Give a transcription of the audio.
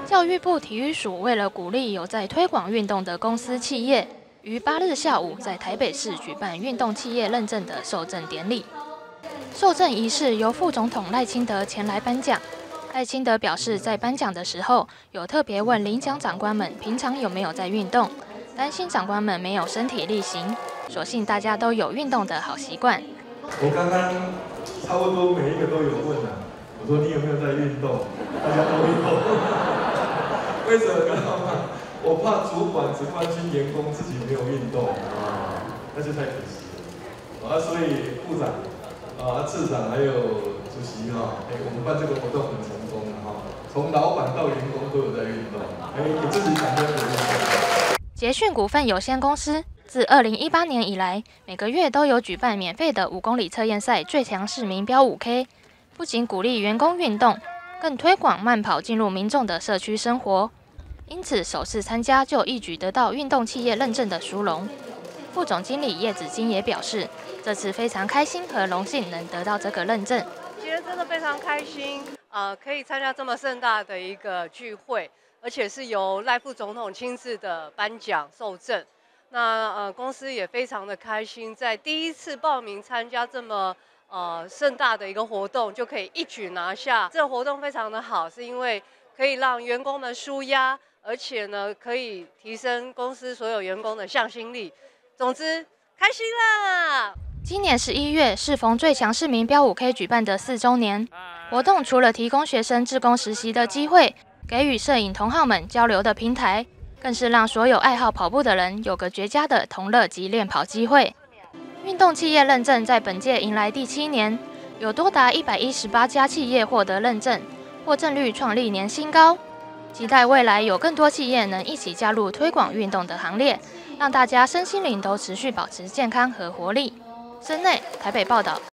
教育部体育署为了鼓励有在推广运动的公司企业，于8日下午在台北市举办运动企业认证的授证典礼。授证仪式由副总统赖清德前来颁奖。赖清德表示，在颁奖的时候有特别问领奖长官们平常有没有在运动，担心长官们没有身体力行，所幸大家都有运动的好习惯。 我刚刚差不多每一个都有问了，我说你有没有在运动？大家都有。为什么呢？我怕主管只关心员工自己没有运动啊，那就太可惜了。所以部长次长还有主席我们办这个活动很成功从老板到员工都有在运动，给自己感觉很厉捷讯股份有限公司自2018年以来，每个月都有举办免费的5公里测验赛最强市民标5K， 不仅鼓励员工运动，更推广慢跑进入民众的社区生活。因此，首次参加就一举得到运动企业认证的殊荣。副总经理叶子金也表示，这次非常开心和荣幸能得到这个认证。 今天真的非常开心，可以参加这么盛大的一个聚会，而且是由赖副总统亲自的颁奖授证。那公司也非常的开心，在第一次报名参加这么盛大的一个活动，就可以一举拿下。这个活动非常的好，是因为可以让员工们抒压，而且呢可以提升公司所有员工的向心力。总之，开心啦！ 今年11月适逢最强市民标5K 举办的4周年活动，除了提供学生志工实习的机会，给予摄影同好们交流的平台，更是让所有爱好跑步的人有个绝佳的同乐及练跑机会。运动企业认证在本届迎来第7年，有多达118家企业获得认证，获证率创历年新高。期待未来有更多企业能一起加入推广运动的行列，让大家身心灵都持续保持健康和活力。森内台北报道。